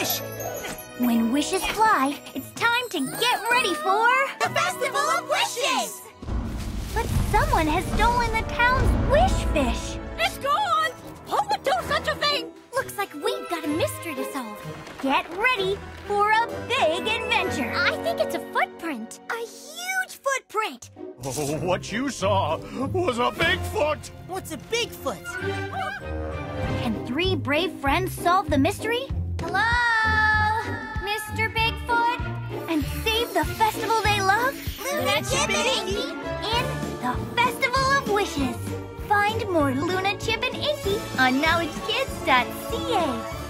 wish! When wishes fly, it's time to get ready for... The Festival of Wishes! But someone has stolen the town's wish fish. It's gone! Who would do such a thing? Looks like we've got a mystery to solve. Get ready for a big adventure. I think it's a footprint. A huge footprint. Oh, what you saw was a Bigfoot! What's a Bigfoot? Can three brave friends solve the mystery? Hello, Mr. Bigfoot? And save the festival they love? Luna, Chip, and Inkie! In the Festival of Wishes. Find more Luna, Chip, and Inkie on knowledgekids.ca.